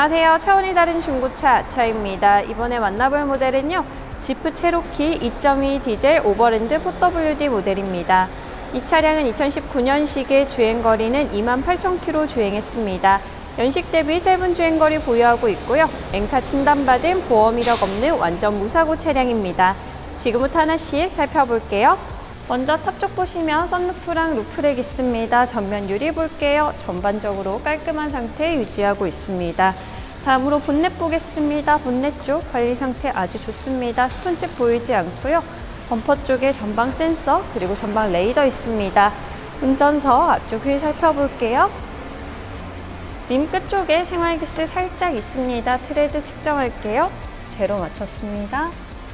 안녕하세요. 차원이 다른 중고차 아차입니다. 이번에 만나볼 모델은요, 지프 체로키 2.2 디젤 오버랜드 4WD 모델입니다. 이 차량은 2019년식의 주행거리는 28,000km 주행했습니다. 연식 대비 짧은 주행거리 보유하고 있고요. 엔카 진단받은 보험 이력 없는 완전 무사고 차량입니다. 지금부터 하나씩 살펴볼게요. 먼저 탑 쪽 보시면 썬루프랑 루프렉 있습니다. 전면 유리 볼게요. 전반적으로 깔끔한 상태 유지하고 있습니다. 다음으로 본넷 보겠습니다. 본넷 쪽 관리 상태 아주 좋습니다. 스톤칩 보이지 않고요. 범퍼 쪽에 전방 센서 그리고 전방 레이더 있습니다. 운전석 앞쪽 휠 살펴볼게요. 림 끝쪽에 생활기스 살짝 있습니다. 트레드 측정할게요. 제로 맞췄습니다.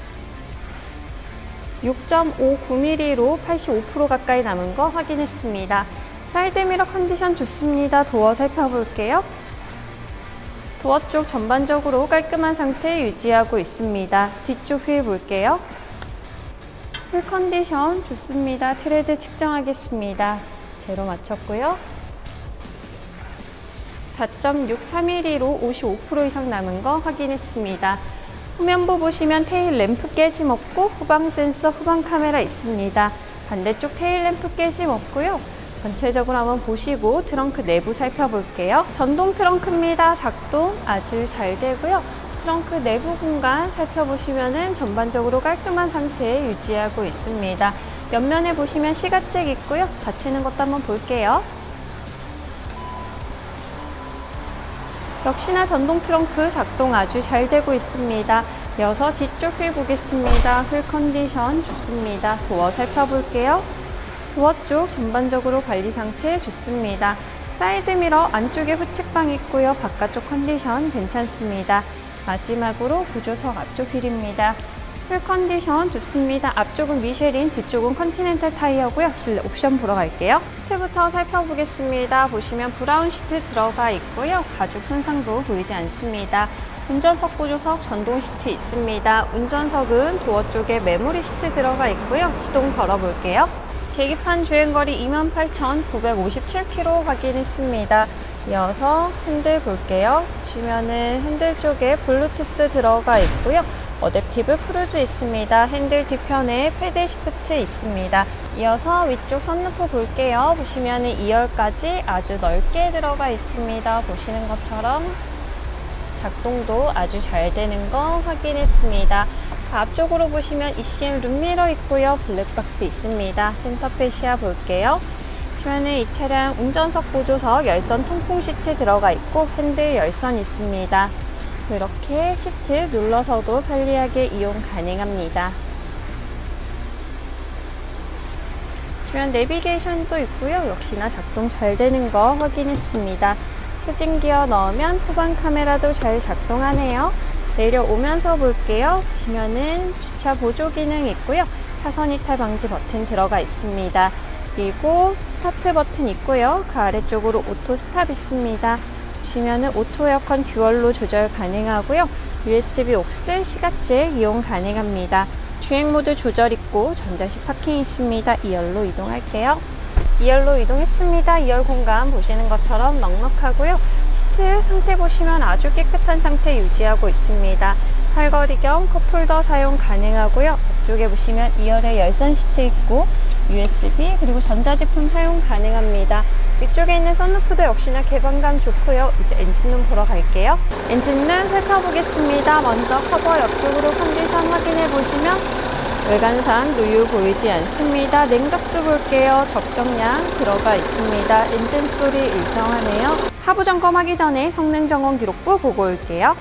6.59mm로 85% 가까이 남은 거 확인했습니다. 사이드미러 컨디션 좋습니다. 도어 살펴볼게요. 도어 쪽 전반적으로 깔끔한 상태 유지하고 있습니다. 뒤쪽 휠 볼게요. 휠 컨디션 좋습니다. 트레드 측정하겠습니다. 제로 맞췄고요. 4.63mm로 55% 이상 남은 거 확인했습니다. 후면부 보시면 테일 램프 깨짐 없고 후방 센서, 후방 카메라 있습니다. 반대쪽 테일 램프 깨짐 없고요. 전체적으로 한번 보시고 트렁크 내부 살펴볼게요. 전동 트렁크입니다. 작동 아주 잘 되고요. 트렁크 내부 공간 살펴보시면은 전반적으로 깔끔한 상태 유지하고 있습니다. 옆면에 보시면 시가잭 있고요. 닫히는 것도 한번 볼게요. 역시나 전동 트렁크 작동 아주 잘 되고 있습니다. 이어서 뒤쪽 휠 보겠습니다. 휠 컨디션 좋습니다. 도어 살펴볼게요. 도어 쪽 전반적으로 관리 상태 좋습니다. 사이드미러 안쪽에 후측방 있고요. 바깥쪽 컨디션 괜찮습니다. 마지막으로 보조석 앞쪽 휠입니다. 휠 컨디션 좋습니다. 앞쪽은 미쉐린, 뒤쪽은 컨티넨탈 타이어고요. 실내 옵션 보러 갈게요. 시트부터 살펴보겠습니다. 보시면 브라운 시트 들어가 있고요. 가죽 손상도 보이지 않습니다. 운전석 보조석 전동 시트 있습니다. 운전석은 도어 쪽에 메모리 시트 들어가 있고요. 시동 걸어볼게요. 계기판 주행거리 28,957km 확인했습니다. 이어서 핸들 볼게요. 보시면은 핸들 쪽에 블루투스 들어가 있고요. 어댑티브 크루즈 있습니다. 핸들 뒤편에 패드 시프트 있습니다. 이어서 위쪽 선루프 볼게요. 보시면은 2열까지 아주 넓게 들어가 있습니다. 보시는 것처럼 작동도 아주 잘 되는 거 확인했습니다. 앞쪽으로 보시면 ECM 룸미러 있고요. 블랙박스 있습니다. 센터페 시야 볼게요. 보시면은 이 차량 운전석 보조석 열선 통풍 시트 들어가 있고 핸들 열선 있습니다. 이렇게 시트 눌러서도 편리하게 이용 가능합니다. 보시면 내비게이션도 있고요. 역시나 작동 잘 되는 거 확인했습니다. 후진기어 넣으면 후방 카메라도 잘 작동하네요. 내려오면서 볼게요. 보시면은 주차 보조 기능 있고요. 차선 이탈 방지 버튼 들어가 있습니다. 그리고 스타트 버튼 있고요. 그 아래쪽으로 오토 스탑 있습니다. 보시면은 오토 에어컨 듀얼로 조절 가능하고요. USB aux 시가잭 이용 가능합니다. 주행 모드 조절 있고 전자식 파킹 있습니다. 2열로 이동할게요. 2열로 이동했습니다. 2열 공간 보시는 것처럼 넉넉하고요. 시트 상태 보시면 아주 깨끗한 상태 유지하고 있습니다. 팔걸이 겸 컵홀더 사용 가능하고요. 앞쪽에 보시면 2열에 열선 시트 있고 USB 그리고 전자제품 사용 가능합니다. 위쪽에 있는 썬루프도 역시나 개방감 좋고요. 이제 엔진룸 보러 갈게요. 엔진룸 살펴보겠습니다. 먼저 커버 옆쪽으로 컨디션 확인해 보시면 외관상 누유 보이지 않습니다. 냉각수 볼게요. 적정량 들어가 있습니다. 엔진 소리 일정하네요. 하부 점검하기 전에 성능 점검 기록부 보고 올게요.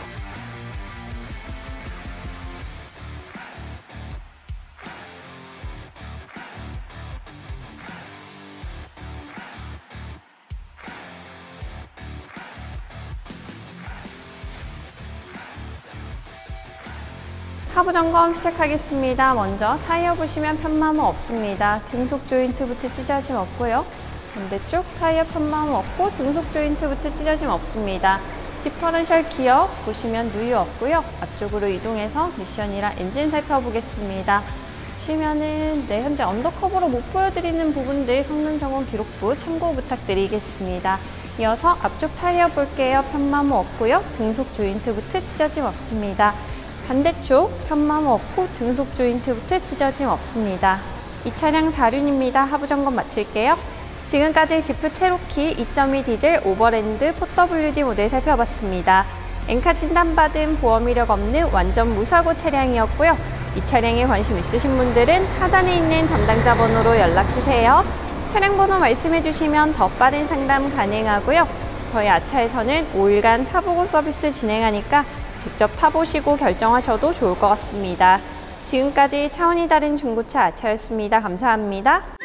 하부 점검 시작하겠습니다. 먼저 타이어 보시면 편마모 없습니다. 등속 조인트부터 찢어짐 없고요. 반대쪽 타이어 편마모 없고 등속 조인트부터 찢어짐 없습니다. 디퍼런셜 기어 보시면 누유 없고요. 앞쪽으로 이동해서 미션이랑 엔진 살펴보겠습니다. 보시면은 현재 언더커버로 못 보여드리는 부분들 성능 점검 기록부 참고 부탁드리겠습니다. 이어서 앞쪽 타이어 볼게요. 편마모 없고요. 등속 조인트 부트 찢어짐 없습니다. 반대쪽 편마모 없고 등속 조인트 부트 찢어짐 없습니다. 이 차량 4륜입니다. 하부 점검 마칠게요. 지금까지 지프 체로키 2.2 디젤 오버랜드 4WD 모델 살펴봤습니다. 엔카 진단받은 보험 이력 없는 완전 무사고 차량이었고요. 이 차량에 관심 있으신 분들은 하단에 있는 담당자 번호로 연락주세요. 차량 번호 말씀해 주시면 더 빠른 상담 가능하고요. 저희 아차에서는 5일간 타보고 서비스 진행하니까 직접 타보시고 결정하셔도 좋을 것 같습니다. 지금까지 차원이 다른 중고차 아차였습니다. 감사합니다.